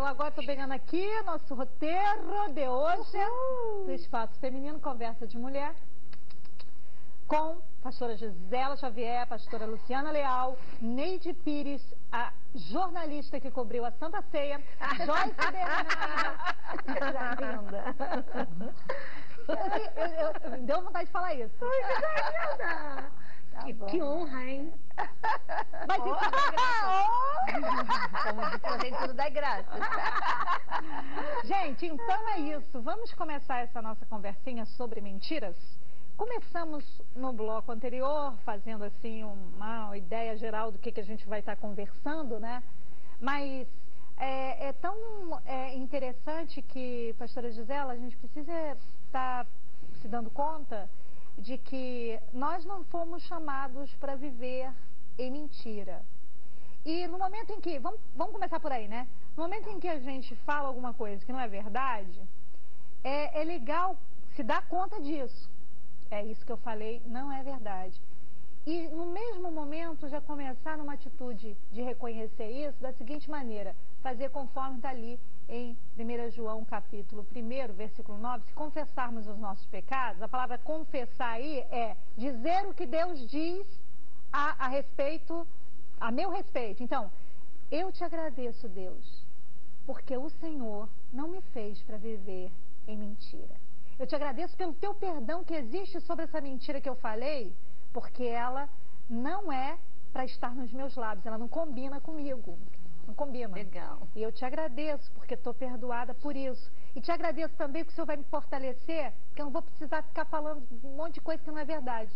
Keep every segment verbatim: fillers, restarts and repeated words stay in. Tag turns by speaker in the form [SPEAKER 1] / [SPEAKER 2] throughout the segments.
[SPEAKER 1] eu agora estou pegando aqui nosso roteiro de hoje Uhul. do Espaço Feminino Conversa de Mulher com pastora Gisela Xavier, pastora Luciana Leal, Neide Pires, a jornalista que cobriu a Santa Ceia, Joyce Bernardo. Linda. Eu, eu, eu, deu vontade de falar isso.
[SPEAKER 2] Tá que, que honra, hein?
[SPEAKER 1] Mas isso oh. é graça.
[SPEAKER 2] Como disse, tudo dá graça.
[SPEAKER 1] Gente, então é isso. Vamos começar essa nossa conversinha sobre mentiras? Começamos no bloco anterior, fazendo assim uma ideia geral do que, que a gente vai estar conversando, né? Mas é, é tão é, interessante que, pastora Gisela, a gente precisa estar se dando conta de que nós não fomos chamados para viver em mentira. E no momento em que, vamos, vamos começar por aí, né? No momento em que a gente fala alguma coisa que não é verdade, é, é legal se dar conta disso. É isso que eu falei, não é verdade. E no mesmo momento já começar numa atitude de reconhecer isso da seguinte maneira, fazer conforme está ali em primeiro João capítulo um, versículo nove, se confessarmos os nossos pecados, a palavra confessar aí é dizer o que Deus diz a, a respeito, a meu respeito. Então, eu te agradeço, Deus, porque o Senhor não me fez para viver em mentira. Eu te agradeço pelo teu perdão que existe sobre essa mentira que eu falei, porque ela não é para estar nos meus lábios, ela não combina comigo, não combina.
[SPEAKER 2] Legal.
[SPEAKER 1] E eu te agradeço porque estou perdoada por isso. E te agradeço também que o Senhor vai me fortalecer, porque eu não vou precisar ficar falando um monte de coisa que não é verdade.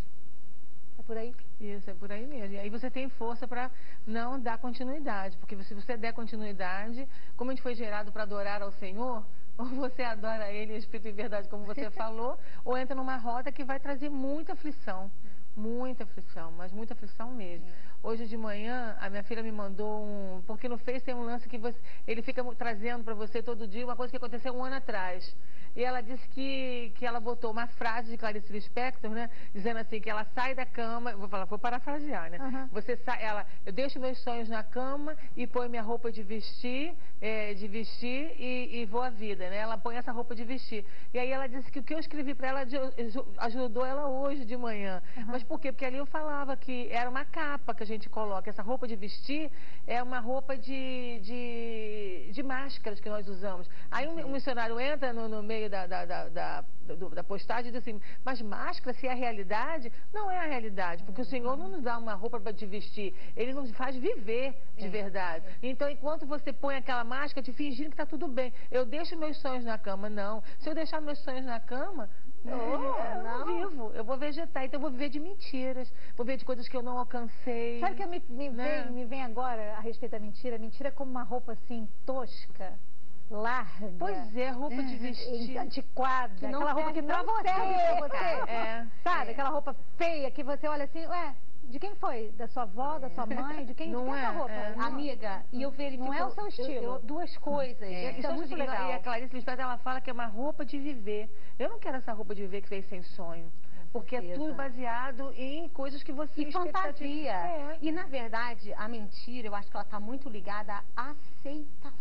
[SPEAKER 1] É por aí?
[SPEAKER 3] Isso, é por aí mesmo. E aí você tem força para não dar continuidade, porque se você der continuidade, como a gente foi gerado para adorar ao Senhor, ou você adora Ele, Espírito e Verdade, como você falou, ou entra numa rota que vai trazer muita aflição, muita aflição, mas muita aflição mesmo. Hoje de manhã, a minha filha me mandou um... Porque no Face tem um lance que você, ele fica trazendo para você todo dia uma coisa que aconteceu um ano atrás. E ela disse que, que ela botou uma frase de Clarice Lispector, né? Dizendo assim, que ela sai da cama, vou falar, vou parafrasear, né? Uhum. Você sai, ela, eu deixo meus sonhos na cama e põe minha roupa de vestir, é, de vestir e, e vou à vida, né? Ela põe essa roupa de vestir. E aí ela disse que o que eu escrevi para ela ajudou ela hoje de manhã. Uhum. Mas por quê? Porque ali eu falava que era uma capa que a gente coloca. Essa roupa de vestir é uma roupa de, de, de máscaras que nós usamos. Aí um, um missionário entra no, no meio Da, da, da, da, da postagem e diz assim, mas máscara, se é a realidade, não é a realidade, porque o Senhor não nos dá uma roupa para te vestir, Ele nos faz viver de é, verdade. É. Então, enquanto você põe aquela máscara, te fingindo que está tudo bem, eu deixo meus sonhos na cama, não. Se eu deixar meus sonhos na cama, oh, eu não vivo, eu vou vegetar, então eu vou viver de mentiras, vou viver de coisas que eu não alcancei.
[SPEAKER 1] Sabe o que me, me, né? vem, me vem agora a respeito da mentira? Mentira é como uma roupa assim, tosca, larga.
[SPEAKER 3] Pois é, roupa de vestir.
[SPEAKER 1] Antiquada,
[SPEAKER 3] que não
[SPEAKER 1] aquela roupa que não serve pra você. É, sabe, é. Aquela roupa feia que você olha assim, ué, de quem foi? Da sua avó, é. da sua mãe? De quem,
[SPEAKER 3] não
[SPEAKER 1] de quem é essa roupa?
[SPEAKER 2] É.
[SPEAKER 1] Não,
[SPEAKER 2] amiga, e eu verifico...
[SPEAKER 1] Não é o seu estilo.
[SPEAKER 2] Eu, eu, duas coisas.
[SPEAKER 3] É. Isso é muito legal. E a Clarice Lispector, ela fala que é uma roupa de viver. Eu não quero essa roupa de viver que fez sem sonho. Porque é tudo baseado em coisas que você...
[SPEAKER 2] E fantasia. É. E, na verdade, a mentira, eu acho que ela está muito ligada à aceitação.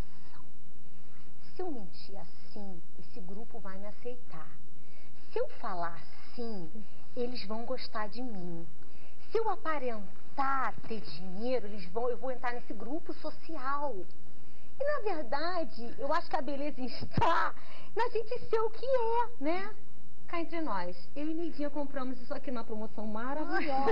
[SPEAKER 2] Se eu mentir assim, esse grupo vai me aceitar. Se eu falar assim, eles vão gostar de mim. Se eu aparentar ter dinheiro, eles vão, eu vou entrar nesse grupo social. E, na verdade, eu acho que a beleza está na gente ser o que é, né? Cá entre nós, eu e Neidinha compramos isso aqui numa promoção maravilhosa.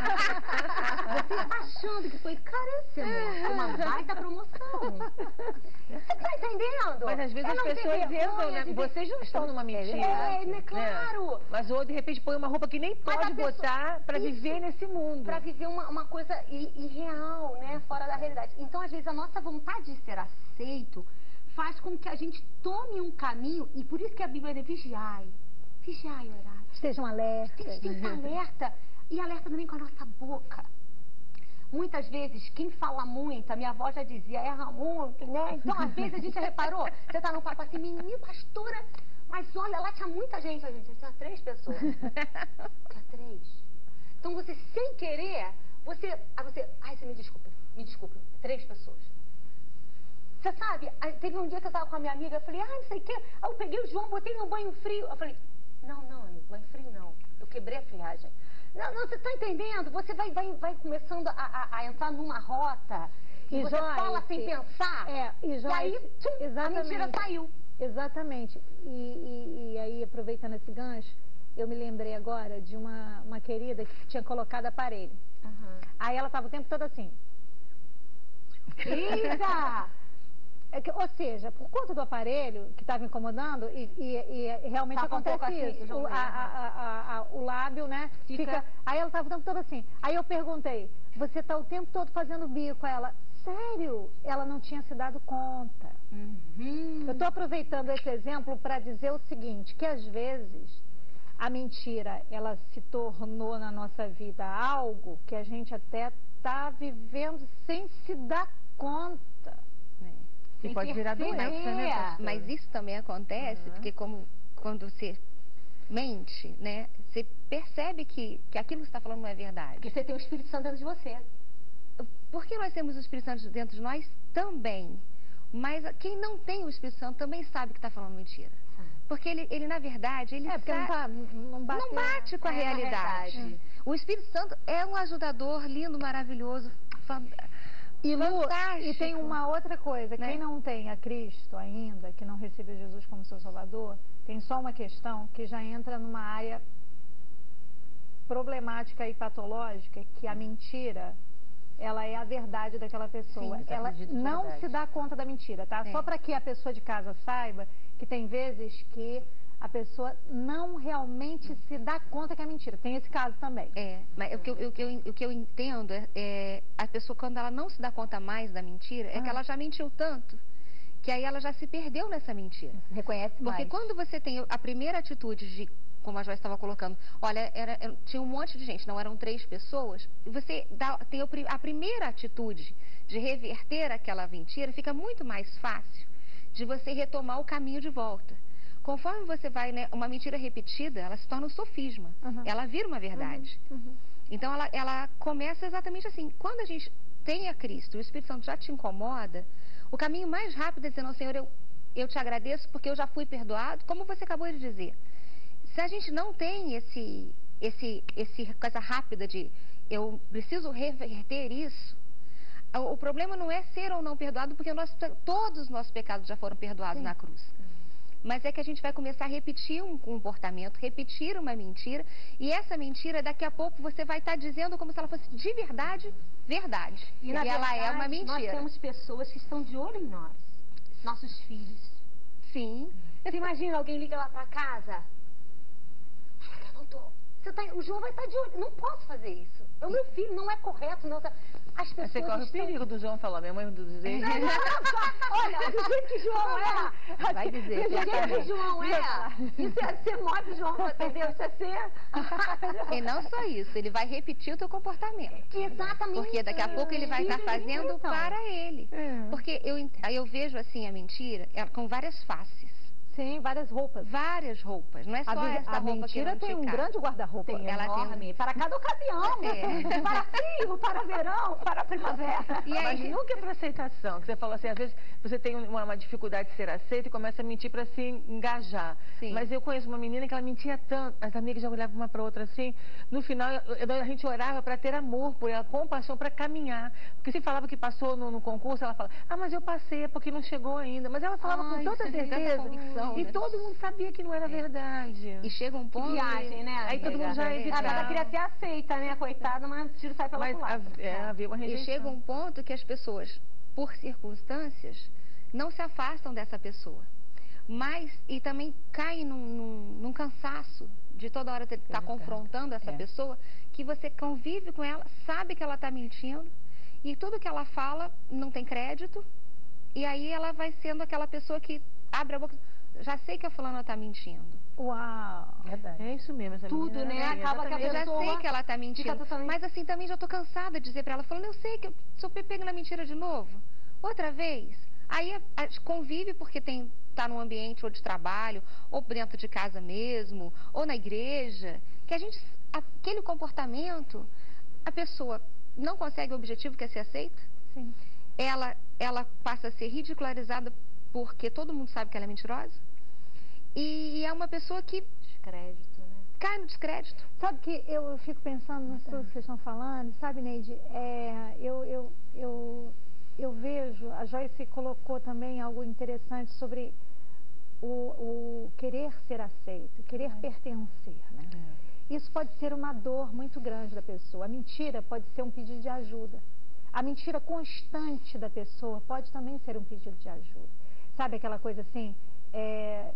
[SPEAKER 2] Você achando que foi caríssimo, uma baita promoção. Você tá entendendo?
[SPEAKER 3] Mas às vezes as pessoas entram, né? Vocês não estão numa mentira.
[SPEAKER 2] É, né? Claro.
[SPEAKER 3] É. Mas ou de repente põe uma roupa que nem pode botar para viver nesse mundo.
[SPEAKER 2] Para viver uma, uma coisa irreal, né? Fora da realidade. Então, às vezes, a nossa vontade de ser aceito faz com que a gente tome um caminho, e por isso que a Bíblia diz, vigiai. Vigiai, orar.
[SPEAKER 1] Estejam alertas.
[SPEAKER 2] Esteja alerta. E alerta também com a nossa boca. Muitas vezes, quem fala muito, a minha avó já dizia, erra muito, né? Então, às vezes, a gente já reparou, você tá num papo assim, menino, pastora, mas olha, lá tinha muita gente, a gente, tinha três pessoas. Tinha três. Então, você, sem querer, você, aí você, ai, você me desculpa, me desculpa, três pessoas. Você sabe, aí teve um dia que eu tava com a minha amiga, eu falei, ah, não sei o quê. Aí eu peguei o João, botei no banho frio. Eu falei, não, não, banho frio não. Eu quebrei a friagem. Não, não, você tá entendendo? Você vai, vai, vai começando a, a, a entrar numa rota. E, e você Joyce, fala sem pensar.
[SPEAKER 1] É, e, Joyce,
[SPEAKER 2] e aí, tchum, a mentira saiu.
[SPEAKER 1] Exatamente. E, e, e aí, aproveitando esse gancho, eu me lembrei agora de uma, uma querida que tinha colocado aparelho. Uhum. Aí ela tava o tempo todo assim. Eita! É que, ou seja, por conta do aparelho que estava incomodando, e, e, e realmente tá acontece um isso, assim, o, a, a, a, a, o lábio, né, fica... fica... Aí ela estava o tempo todo assim. Aí eu perguntei, você está o tempo todo fazendo bico? Ela, sério? Ela não tinha se dado conta. Uhum. Eu estou aproveitando esse exemplo para dizer o seguinte, que às vezes a mentira, ela se tornou na nossa vida algo que a gente até está vivendo sem se dar conta.
[SPEAKER 3] E pode virar doença, né, pastor?
[SPEAKER 4] Mas isso também acontece, uhum. porque como quando você mente, né, você percebe que, que aquilo que você está falando não é verdade.
[SPEAKER 2] Porque você tem o Espírito Santo dentro de você.
[SPEAKER 4] Porque nós temos o Espírito Santo dentro de nós também. Mas quem não tem o Espírito Santo também sabe que está falando mentira. Porque ele, ele, na verdade, ele
[SPEAKER 1] é, porque não, tá, não, bate,
[SPEAKER 4] não bate com a é realidade. A o Espírito Santo é um ajudador lindo, maravilhoso, fantástico.
[SPEAKER 1] E, Lu, e tem uma outra coisa, né? Quem não tem a Cristo ainda, que não recebeu Jesus como seu Salvador, tem só uma questão que já entra numa área problemática e patológica, que a mentira, ela é a verdade daquela pessoa. Sim, ela não verdade. se dá conta da mentira, tá? É. Só para que a pessoa de casa saiba que tem vezes que a pessoa não realmente se dá conta que é mentira. Tem esse caso também.
[SPEAKER 4] É, mas o que eu, o que eu, o que eu entendo é, é a pessoa, quando ela não se dá conta mais da mentira, é ah. que ela já mentiu tanto, que aí ela já se perdeu nessa mentira.
[SPEAKER 2] Reconhece mais.
[SPEAKER 4] Porque quando você tem a primeira atitude de, como a Joyce estava colocando, olha, era, era, tinha um monte de gente, não eram três pessoas, e você dá, tem a primeira atitude de reverter aquela mentira, fica muito mais fácil de você retomar o caminho de volta. Conforme você vai, né, uma mentira repetida, ela se torna um sofisma. Uhum. Ela vira uma verdade. Uhum. Uhum. Então, ela, ela começa exatamente assim. Quando a gente tem a Cristo, o Espírito Santo já te incomoda, o caminho mais rápido é dizer, não, Senhor, eu, eu te agradeço porque eu já fui perdoado, como você acabou de dizer. Se a gente não tem esse, esse, esse coisa rápida de eu preciso reverter isso, o, o problema não é ser ou não perdoado, porque nós, todos os nossos pecados já foram perdoados Sim. na cruz. Mas é que a gente vai começar a repetir um comportamento, repetir uma mentira, e essa mentira, daqui a pouco, você vai estar dizendo como se ela fosse de verdade, verdade.
[SPEAKER 2] E, e ela verdade, é uma mentira. Nós temos pessoas que estão de olho em nós, nossos filhos.
[SPEAKER 4] Sim.
[SPEAKER 2] Você imagina, alguém liga lá pra casa? Eu não tô. Você tá, o João vai estar de olho. Não posso fazer isso. É o meu filho, não é correto. Não, as pessoas
[SPEAKER 3] você corre
[SPEAKER 2] estão...
[SPEAKER 3] o perigo do João falar, minha mãe do dizer.
[SPEAKER 2] Não, não, não, olha, do jeito que João é.
[SPEAKER 4] Vai dizer.
[SPEAKER 2] Do jeito que João é. Isso é ser modo João, entendeu? Isso é ser...
[SPEAKER 4] E não só isso, ele vai repetir o teu comportamento.
[SPEAKER 2] Exatamente.
[SPEAKER 4] Porque daqui a pouco ele vai estar fazendo para ele. Porque eu, eu vejo assim a mentira com várias faces.
[SPEAKER 1] Sim, várias roupas.
[SPEAKER 4] Várias roupas. Não é só
[SPEAKER 1] a,
[SPEAKER 4] essa
[SPEAKER 1] a
[SPEAKER 4] roupa que
[SPEAKER 1] A mentira tem um grande guarda-roupa.
[SPEAKER 2] Ela enorme. Tem um... Para cada ocasião. É. Para frio, para verão, para primavera.
[SPEAKER 3] E aí, mas nunca é para aceitação. Que você falou assim, às vezes você tem uma, uma dificuldade de ser aceita e começa a mentir para se engajar. Sim. Mas eu conheço uma menina que ela mentia tanto. As amigas já olhavam uma para outra assim. No final, a gente orava para ter amor por ela, compaixão, para caminhar. Porque se falava que passou no, no concurso, ela fala, ah, mas eu passei, é porque não chegou ainda. Mas ela falava Ai, com tanta certeza. E né? todo mundo sabia que não era é. verdade.
[SPEAKER 4] E chega um ponto...
[SPEAKER 2] Viagem, né?
[SPEAKER 3] Aí todo mundo já evitava.
[SPEAKER 2] Ela queria ser aceita, né? Coitada, mas o tiro sai pela
[SPEAKER 3] mas
[SPEAKER 2] culatra.
[SPEAKER 3] A, é, havia uma rejeição.
[SPEAKER 4] E chega um ponto que as pessoas, por circunstâncias, não se afastam dessa pessoa. Mas, e também caem num, num, num cansaço de toda hora estar tá confrontando essa é. pessoa, que você convive com ela, sabe que ela está mentindo, e tudo que ela fala não tem crédito, e aí ela vai sendo aquela pessoa que abre a boca... Já sei que a fulana está mentindo.
[SPEAKER 1] Uau!
[SPEAKER 3] Verdade. É isso mesmo. Essa
[SPEAKER 2] Tudo, né?
[SPEAKER 3] Assim,
[SPEAKER 2] acaba que a pessoa...
[SPEAKER 4] Eu já sei que ela está mentindo. Totalmente... Mas assim, também já estou cansada de dizer para ela, falando, eu sei que eu sou pega na mentira de novo. Outra vez. Aí a, a, convive porque tem tá num ambiente ou de trabalho, ou dentro de casa mesmo, ou na igreja, que a gente, aquele comportamento, a pessoa não consegue o objetivo que é ser aceita.
[SPEAKER 1] Sim.
[SPEAKER 4] Ela ela passa a ser ridicularizada porque todo mundo sabe que ela é mentirosa. E é uma pessoa que...
[SPEAKER 2] Descrédito, né?
[SPEAKER 4] Cai no descrédito.
[SPEAKER 1] Sabe que eu fico pensando nisso tudo que vocês estão falando, sabe, Neide? É, eu, eu, eu, eu vejo, a Joyce colocou também algo interessante sobre o, o querer ser aceito, querer é. pertencer, né? É. Isso pode ser uma dor muito grande da pessoa. A mentira pode ser um pedido de ajuda. A mentira constante da pessoa pode também ser um pedido de ajuda. Sabe aquela coisa assim, é,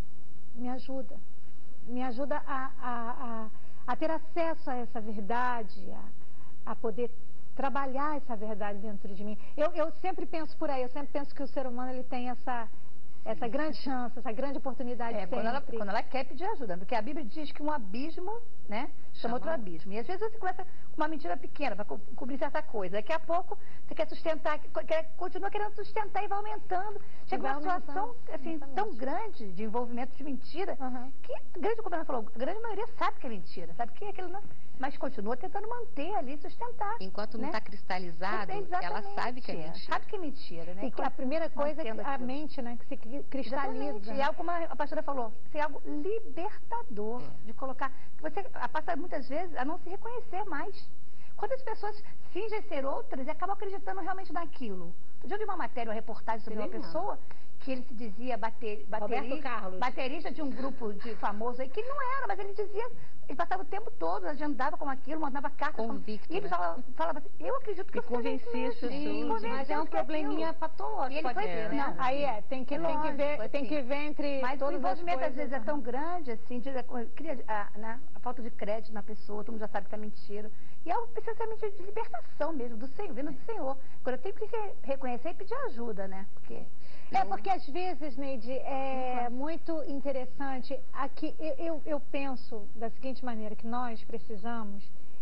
[SPEAKER 1] me ajuda. Me ajuda a, a, a, a ter acesso a essa verdade, a, a poder trabalhar essa verdade dentro de mim. Eu, eu sempre penso por aí, eu sempre penso que o ser humano ele tem essa, essa grande chance, essa grande oportunidade
[SPEAKER 5] é,
[SPEAKER 1] sempre.
[SPEAKER 5] Quando ela, quando ela quer pedir ajuda, porque a Bíblia diz que um abismo, né, chama outro abismo. E às vezes você começa com uma mentira pequena para co cobrir certa coisa. Daqui a pouco você quer sustentar, quer, continua querendo sustentar e vai aumentando. Chega uma situação assim, tão grande de envolvimento de mentira, uhum. que, grande, como ela falou, a grande maioria sabe que é mentira, sabe que é aquilo não, mas continua tentando manter ali, sustentar.
[SPEAKER 4] Enquanto não está, né, cristalizado, ela sabe que é mentira.
[SPEAKER 5] Sabe que é mentira, né?
[SPEAKER 1] E que a primeira coisa é a mente, né, que se cristaliza. Exatamente. E
[SPEAKER 5] é algo, como a pastora falou, isso é algo libertador, é. de colocar, você passa muitas vezes a não se reconhecer mais. Quantas pessoas fingem ser outras e acabam acreditando realmente naquilo? Eu vi uma matéria, uma reportagem sobre Sim, uma pessoa que ele se dizia bater, baterista, baterista de um grupo de famoso aí, que ele não era, mas ele dizia, ele passava o tempo todo, agendava com aquilo, mandava cartas.
[SPEAKER 4] Convicto,
[SPEAKER 5] e ele
[SPEAKER 4] né?
[SPEAKER 5] falava, falava assim, eu acredito que
[SPEAKER 3] e
[SPEAKER 5] eu
[SPEAKER 3] convencia as pessoas.
[SPEAKER 2] Mas é um probleminha patológico.
[SPEAKER 5] E ele foi,
[SPEAKER 2] ter,
[SPEAKER 5] né?
[SPEAKER 1] Não, aí é, tem que, tem que ver, assim. tem que ver entre
[SPEAKER 5] mas
[SPEAKER 1] todas
[SPEAKER 5] o envolvimento
[SPEAKER 1] as
[SPEAKER 5] às vezes é tão grande, assim, de, cria, a, né, a falta de crédito na pessoa, todo mundo já sabe que é mentira. E é essencialmente de libertação mesmo, do Senhor, vindo do Senhor. Agora, eu tenho que reconhecer e pedir ajuda, né? Porque...
[SPEAKER 1] É porque às vezes, Neide, é uhum. muito interessante, aqui, eu, eu, eu penso da seguinte maneira, que nós precisamos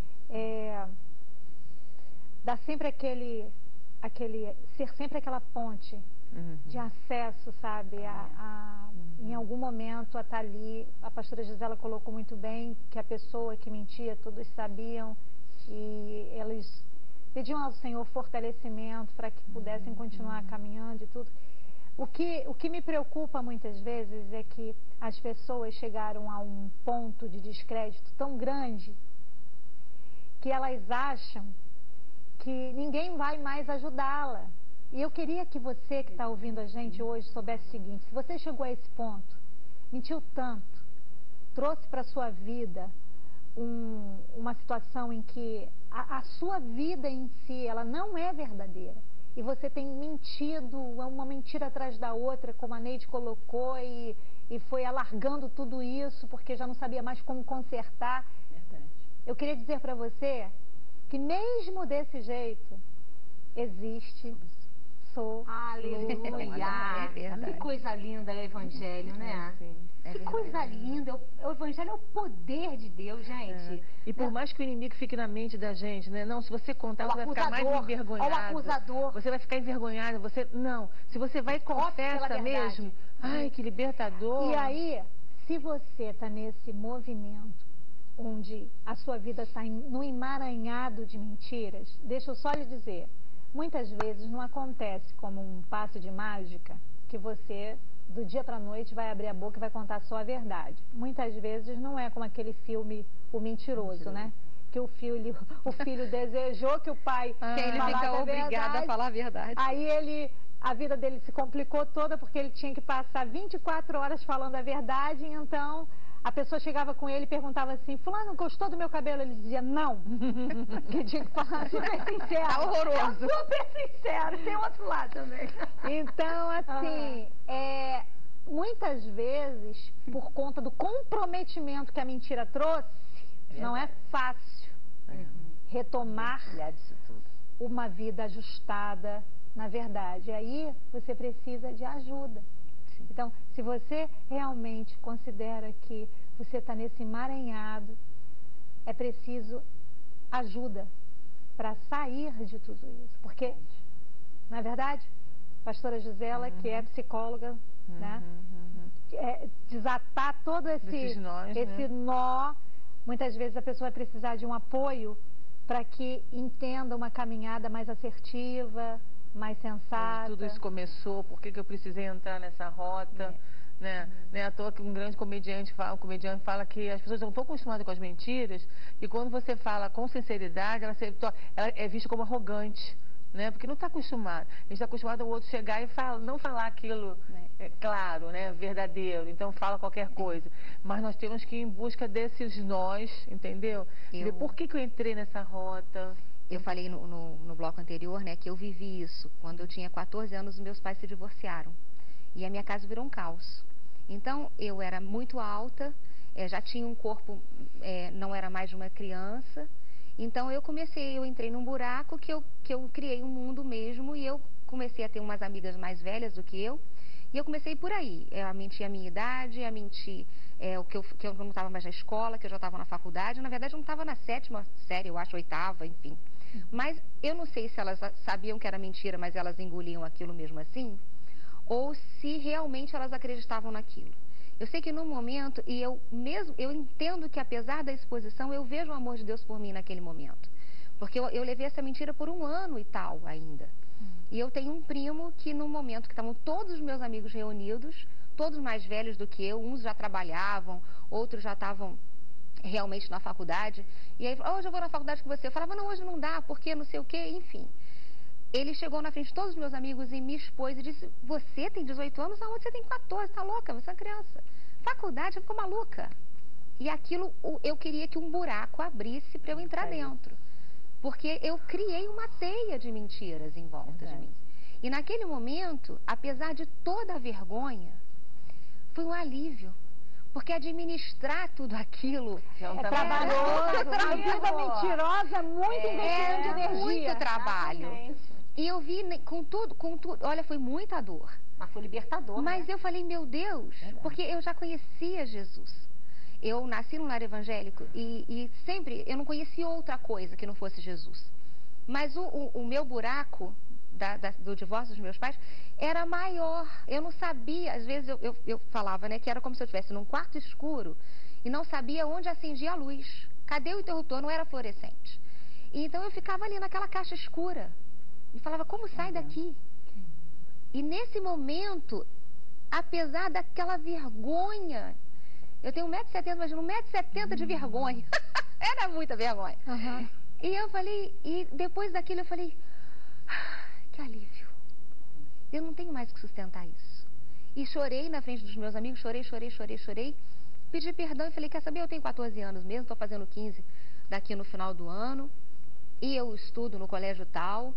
[SPEAKER 1] é, dar sempre aquele, aquele, ser sempre aquela ponte uhum. de acesso, sabe, a, a, uhum. em algum momento a estar ali. A pastora Gisela colocou muito bem que a pessoa que mentia, todos sabiam, e eles pediam ao Senhor fortalecimento para que pudessem continuar caminhando e tudo. O que, o que me preocupa muitas vezes é que as pessoas chegaram a um ponto de descrédito tão grande que elas acham que ninguém vai mais ajudá-la. E eu queria que você que está ouvindo a gente hoje soubesse o seguinte: se você chegou a esse ponto, mentiu tanto, trouxe para a sua vida um, uma situação em que a, a sua vida em si, ela não é verdadeira, e você tem mentido, uma mentira atrás da outra, como a Neide colocou, e, e foi alargando tudo isso, porque já não sabia mais como consertar. Verdade. Eu queria dizer para você que mesmo desse jeito, existe solução.
[SPEAKER 2] Aleluia! É que coisa linda é o Evangelho, né?
[SPEAKER 3] É, sim.
[SPEAKER 2] É que coisa linda, o Evangelho é o poder de Deus, gente.
[SPEAKER 3] É. E por mais que o inimigo fique na mente da gente, né? Não, se você contar, você vai ficar mais envergonhado.
[SPEAKER 2] O acusador.
[SPEAKER 3] Você vai ficar envergonhado, você... Não, se você vai e confessa mesmo, ai, que libertador.
[SPEAKER 1] E aí, se você está nesse movimento, onde a sua vida está no emaranhado de mentiras, deixa eu só lhe dizer, muitas vezes não acontece como um passe de mágica, que você... do dia para a noite vai abrir a boca e vai contar só a verdade. Muitas vezes não é como aquele filme O Mentiroso, Mentiroso. né? Que o filho, o filho desejou que o pai
[SPEAKER 4] ah, ele fica obrigado a falar a verdade.
[SPEAKER 1] Aí ele, a vida dele se complicou toda porque ele tinha que passar vinte e quatro horas falando a verdade, então a pessoa chegava com ele e perguntava assim: fulano, gostou do meu cabelo? Ele dizia não. Que tinha que falar super sincero.
[SPEAKER 4] Tá horroroso.
[SPEAKER 5] Tá super sincero, tem outro lado também.
[SPEAKER 1] Então, assim, ah. é, muitas vezes, por conta do comprometimento que a mentira trouxe, é não é fácil é. retomar uma vida ajustada na verdade. E aí você precisa de ajuda. Então, se você realmente considera que você está nesse emaranhado, é preciso ajuda para sair de tudo isso. Porque, na verdade, a pastora Gisela, uhum. que é psicóloga, uhum, né, uhum. É, desatar todo esse,
[SPEAKER 3] nós,
[SPEAKER 1] esse
[SPEAKER 3] né?
[SPEAKER 1] nó, muitas vezes a pessoa vai precisar de um apoio para que entenda uma caminhada mais assertiva, mais sensata.
[SPEAKER 3] Tudo isso começou, por que que eu precisei entrar nessa rota, é. né? Uhum. Não é à toa que um grande comediante fala, um comediante fala que as pessoas estão tão acostumadas com as mentiras, e quando você fala com sinceridade, ela, se, ela é vista como arrogante. Né? Porque não está acostumado. A gente está acostumado ao outro chegar e fala, não falar aquilo, é, claro, né? Verdadeiro. Então fala qualquer coisa. Mas nós temos que ir em busca desses nós, entendeu? Eu... Por que que eu entrei nessa rota?
[SPEAKER 4] Eu falei no, no, no bloco anterior, né, que eu vivi isso. Quando eu tinha quatorze anos, meus pais se divorciaram. E a minha casa virou um caos. Então, eu era muito alta, é, já tinha um corpo, é, não era mais de uma criança. Então eu comecei, eu entrei num buraco que eu, que eu criei um mundo mesmo, e eu comecei a ter umas amigas mais velhas do que eu, e eu comecei por aí, a mentir a minha idade, a mentir é, o que, eu, que eu não estava mais na escola, que eu já estava na faculdade. Na verdade eu não estava na sétima série, eu acho, oitava, enfim. Mas eu não sei se elas sabiam que era mentira, mas elas engoliam aquilo mesmo assim, ou se realmente elas acreditavam naquilo. Eu sei que no momento, e eu mesmo, eu entendo que apesar da exposição, eu vejo o amor de Deus por mim naquele momento. Porque eu, eu levei essa mentira por um ano e tal ainda. Hum. E eu tenho um primo que no momento que estavam todos os meus amigos reunidos, todos mais velhos do que eu, uns já trabalhavam, outros já estavam realmente na faculdade. E aí, hoje eu vou na faculdade com você. Eu falava, não, hoje não dá, porque não sei o quê, enfim. Ele chegou na frente de todos os meus amigos e me expôs e disse, você tem dezoito anos? Aonde você tem quatorze? Tá louca? Você é uma criança. Faculdade, ficou maluca. E aquilo, eu queria que um buraco abrisse para eu entrar é dentro. Porque eu criei uma teia de mentiras em volta é de mim. E naquele momento, apesar de toda a vergonha, foi um alívio. Porque administrar tudo aquilo
[SPEAKER 1] é, um é trabalhoso. A vida mentirosa é muito é, investimento de energia.
[SPEAKER 4] Muito trabalho. Exatamente. E eu vi com tudo, com tudo, olha, foi muita dor.
[SPEAKER 2] Mas foi libertador,
[SPEAKER 4] Mas né? eu falei, meu Deus, é porque eu já conhecia Jesus. Eu nasci num lar evangélico e, e sempre, eu não conhecia outra coisa que não fosse Jesus. Mas o, o, o meu buraco da, da, do divórcio dos meus pais era maior. Eu não sabia, às vezes eu, eu, eu falava, né, que era como se eu estivesse num quarto escuro e não sabia onde acendia a luz. Cadê o interruptor? Não era fluorescente. E então eu ficava ali naquela caixa escura. E falava, como sai daqui? E nesse momento, apesar daquela vergonha, eu tenho um metro e setenta, imagina, um metro e setenta de vergonha. Era muita vergonha. Uhum. E eu falei, e depois daquilo eu falei, ah, que alívio. Eu não tenho mais que sustentar isso. E chorei na frente dos meus amigos, chorei, chorei, chorei, chorei. Pedi perdão e falei, quer saber, eu tenho quatorze anos mesmo, estou fazendo quinze daqui no final do ano. E eu estudo no colégio tal.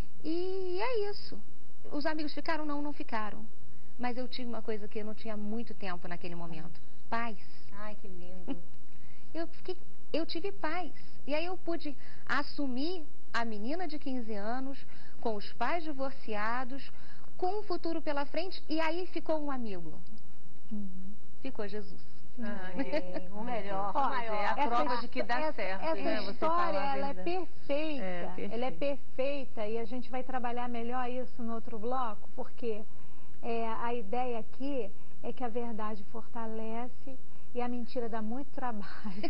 [SPEAKER 4] E é isso. Os amigos ficaram? Não, não ficaram. Mas eu tive uma coisa que eu não tinha muito tempo naquele momento. Paz.
[SPEAKER 2] Ai, que lindo.
[SPEAKER 4] Eu, fiquei, eu tive paz. E aí eu pude assumir a menina de quinze anos, com os pais divorciados, com um futuro pela frente, e aí ficou um amigo. Uhum. Ficou Jesus.
[SPEAKER 2] Ah, é, o melhor, o maior.
[SPEAKER 3] É a prova essa, de que dá
[SPEAKER 1] essa,
[SPEAKER 3] certo,
[SPEAKER 1] essa
[SPEAKER 3] né? Você
[SPEAKER 1] história, ela é perfeita, é, perfeita, ela é perfeita, e a gente vai trabalhar melhor isso no outro bloco, porque é, a ideia aqui é que a verdade fortalece e a mentira dá muito trabalho.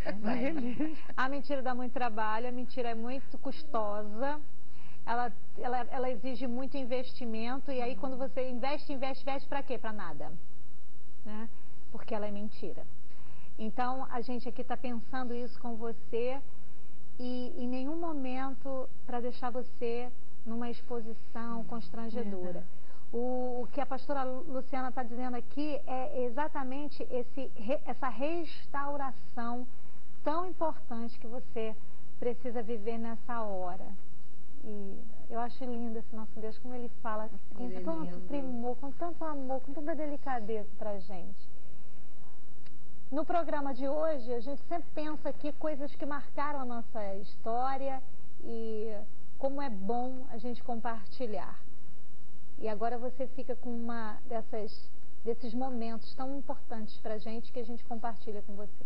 [SPEAKER 1] A mentira dá muito trabalho, a mentira é muito custosa, ela, ela, ela exige muito investimento, e aí quando você investe, investe, investe para quê? Para nada, né? Porque ela é mentira. Então, a gente aqui está pensando isso com você e em nenhum momento para deixar você numa exposição constrangedora. O, o que a pastora Luciana está dizendo aqui é exatamente esse, essa restauração tão importante que você precisa viver nessa hora. E eu acho lindo esse nosso Deus, como ele fala com tanto primor, com tanto amor, com tanta delicadeza para a gente. No programa de hoje, a gente sempre pensa aqui coisas que marcaram a nossa história e como é bom a gente compartilhar. E agora você fica com uma dessas, desses momentos tão importantes para a gente que a gente compartilha com você.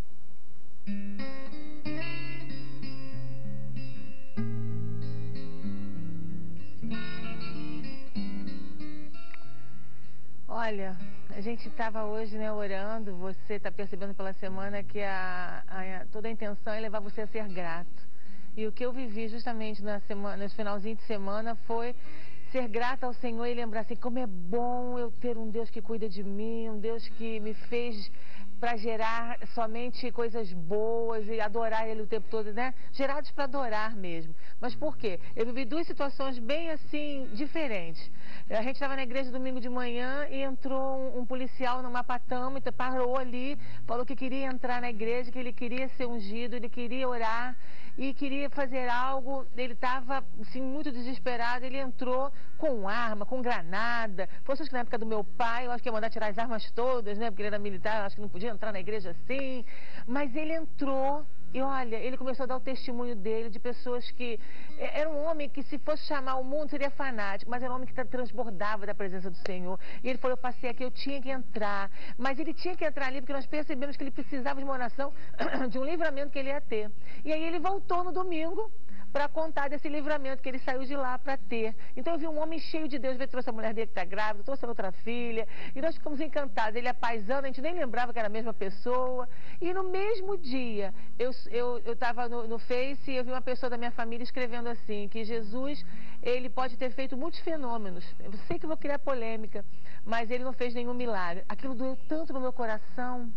[SPEAKER 3] Olha, a gente estava hoje, né, orando, você está percebendo pela semana que a, a, toda a intenção é levar você a ser grato. E o que eu vivi justamente na semana, nesse finalzinho de semana foi ser grata ao Senhor e lembrar assim, como é bom eu ter um Deus que cuida de mim, um Deus que me fez para gerar somente coisas boas e adorar Ele o tempo todo, né? Gerados para adorar mesmo. Mas por quê? Eu vivi duas situações bem assim, diferentes. A gente estava na igreja domingo de manhã e entrou um, um policial no Mapatama, parou ali, falou que queria entrar na igreja, que ele queria ser ungido, ele queria orar e queria fazer algo. Ele estava assim, muito desesperado, ele entrou com arma, com granada. Fosse acho que na época do meu pai, eu acho que ia mandar tirar as armas todas, né? Porque ele era militar, eu acho que não podia entrar na igreja assim. Mas ele entrou. E olha, ele começou a dar o testemunho dele, de pessoas que... Era um homem que, se fosse chamar o mundo, seria fanático, mas era um homem que transbordava da presença do Senhor. E ele falou, eu passei aqui, eu tinha que entrar. Mas ele tinha que entrar ali, porque nós percebemos que ele precisava de uma oração, de um livramento que ele ia ter. E aí ele voltou no domingo para contar desse livramento que ele saiu de lá para ter. Então eu vi um homem cheio de Deus, ele trouxe a mulher dele que está grávida, trouxe a outra filha, e nós ficamos encantados. Ele é paisano, a gente nem lembrava que era a mesma pessoa. E no mesmo dia, eu eu estava no, no Face e eu vi uma pessoa da minha família escrevendo assim, que Jesus, ele pode ter feito muitos fenômenos. Eu sei que vou criar polêmica, mas ele não fez nenhum milagre. Aquilo doeu tanto no meu coração.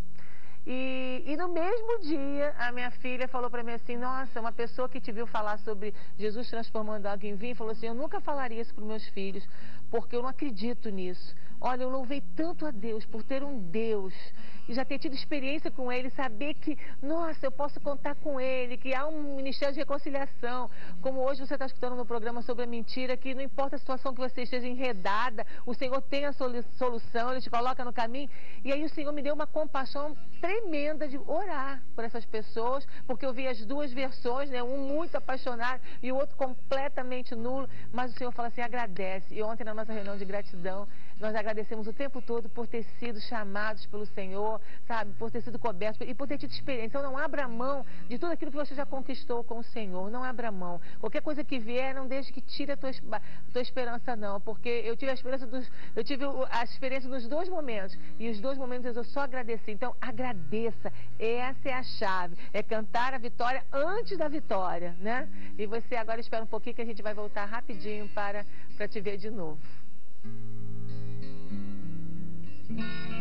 [SPEAKER 3] E, e no mesmo dia, a minha filha falou para mim assim, nossa, uma pessoa que te viu falar sobre Jesus transformando água em vinho, falou assim, eu nunca falaria isso para os meus filhos, porque eu não acredito nisso. Olha, eu louvei tanto a Deus por ter um Deus e já ter tido experiência com Ele, saber que, nossa, eu posso contar com Ele, que há um ministério de reconciliação, como hoje você está escutando no programa sobre a mentira, que não importa a situação que você esteja enredada, o Senhor tem a solução, Ele te coloca no caminho. E aí o Senhor me deu uma compaixão tremenda de orar por essas pessoas, porque eu vi as duas versões, né? Um muito apaixonado e o outro completamente nulo, mas o Senhor fala assim, agradece. E ontem na nossa reunião de gratidão, nós agradecemos o tempo todo por ter sido chamados pelo Senhor, sabe, por ter sido cobertos e por ter tido experiência. Então não abra mão de tudo aquilo que você já conquistou com o Senhor, não abra mão. Qualquer coisa que vier, não deixe que tire a tua, a tua esperança não, porque eu tive a esperança dos, eu tive a experiência nos dois momentos, e os dois momentos eu só agradeci. Então agradeça, essa é a chave, é cantar a vitória antes da vitória, né? E você agora espera um pouquinho que a gente vai voltar rapidinho para, para te ver de novo. Thank you.